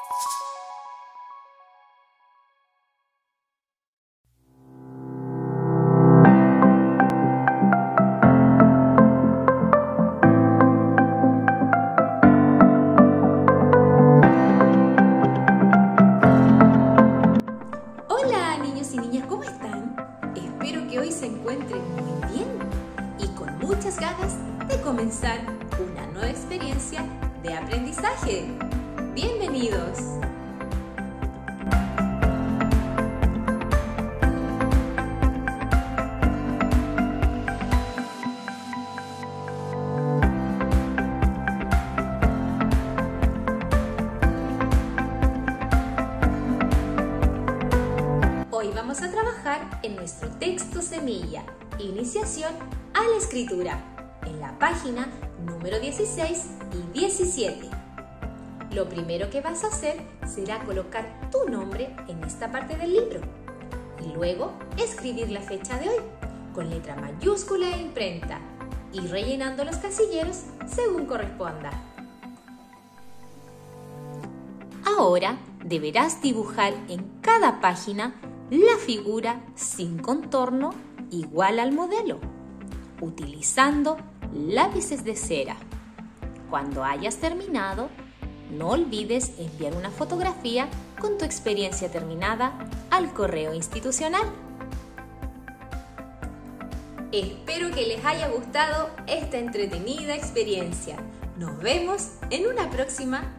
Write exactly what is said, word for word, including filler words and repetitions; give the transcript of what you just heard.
Hola niños y niñas, ¿cómo están? Espero que hoy se encuentren muy bien y con muchas ganas de comenzar una nueva experiencia de aprendizaje. ¡Bienvenidos! Hoy vamos a trabajar en nuestro texto semilla, Iniciación a la Escritura, en la página número dieciséis y diecisiete. Lo primero que vas a hacer será colocar tu nombre en esta parte del libro y luego escribir la fecha de hoy con letra mayúscula e imprenta y rellenando los casilleros según corresponda. Ahora deberás dibujar en cada página la figura sin contorno igual al modelo, utilizando lápices de cera. Cuando hayas terminado, no olvides enviar una fotografía con tu experiencia terminada al correo institucional. Espero que les haya gustado esta entretenida experiencia. Nos vemos en una próxima